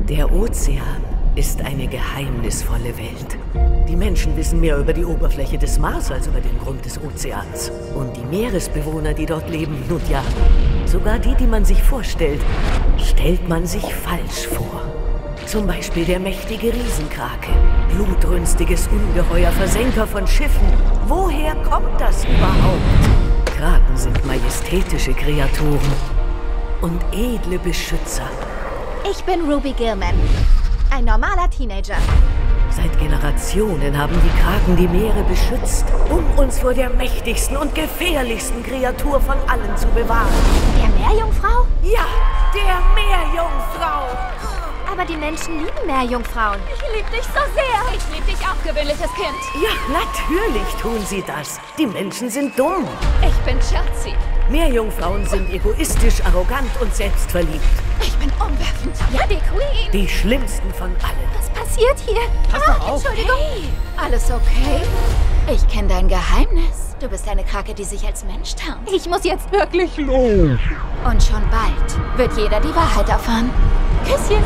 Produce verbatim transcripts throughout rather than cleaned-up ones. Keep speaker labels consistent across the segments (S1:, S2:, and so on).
S1: Der Ozean ist eine geheimnisvolle Welt. Die Menschen wissen mehr über die Oberfläche des Mars als über den Grund des Ozeans. Und die Meeresbewohner, die dort leben, nun ja, sogar die, die man sich vorstellt, stellt man sich falsch vor. Zum Beispiel der mächtige Riesenkrake, blutrünstiges Ungeheuer, Versenker von Schiffen. Woher kommt das überhaupt? Kraken sind majestätische Kreaturen und edle Beschützer.
S2: Ich bin Ruby Gillman, ein normaler Teenager.
S1: Seit Generationen haben die Kraken die Meere beschützt, um uns vor der mächtigsten und gefährlichsten Kreatur von allen zu bewahren.
S2: Der Meerjungfrau?
S1: Ja, der Meerjungfrau!
S2: Aber die Menschen lieben Meerjungfrauen.
S3: Ich liebe dich so sehr. Ich liebe dich auch, gewöhnliches Kind.
S1: Ja, natürlich tun sie das. Die Menschen sind dumm.
S3: Ich bin Chelsea.
S1: Meerjungfrauen sind egoistisch, arrogant und selbstverliebt.
S3: Ich bin umwerfend. Ja, die Queen.
S1: Die schlimmsten von allen.
S2: Was passiert hier?
S4: Pass doch auf.
S3: Entschuldigung. Hey, alles okay? Ich kenne dein Geheimnis. Du bist eine Krake, die sich als Mensch tarnt.
S2: Ich muss jetzt wirklich los.
S3: Und schon bald wird jeder die Wahrheit erfahren. Küsschen.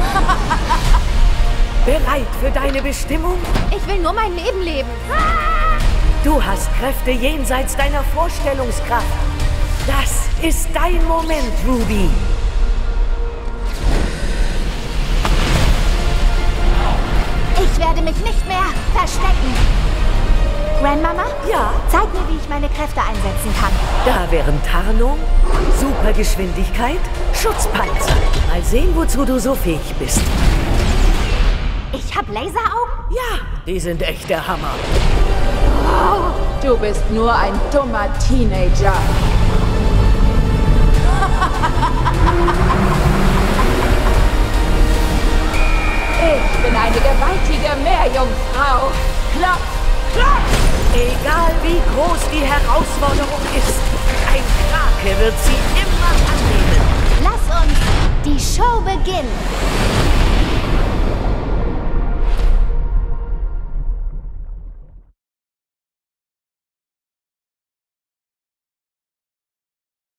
S1: Bereit für deine Bestimmung?
S2: Ich will nur mein Leben leben.
S1: Du hast Kräfte jenseits deiner Vorstellungskraft. Das ist dein Moment, Ruby.
S2: Ich werde mich nicht mehr verstecken. Grandmama?
S1: Ja?
S2: Zeig mir, wie ich meine Kräfte einsetzen kann.
S1: Da wären Tarnung, Supergeschwindigkeit, Schutzpanzer. Mal sehen, wozu du so fähig bist.
S2: Ich hab Laseraugen?
S1: Ja, die sind echt der Hammer.
S3: Du bist nur ein dummer Teenager. Ich bin eine gewaltige Meerjungfrau. Klopf, klopf!
S1: Egal wie groß die Herausforderung ist, ein Krake wird sie immer annehmen.
S2: Lass uns die Show beginnen.